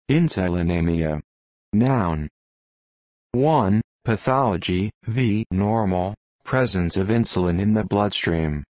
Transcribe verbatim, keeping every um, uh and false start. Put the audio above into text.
Insulinaemia. Noun. one. Pathology, v. Normal, presence of insulin in the bloodstream.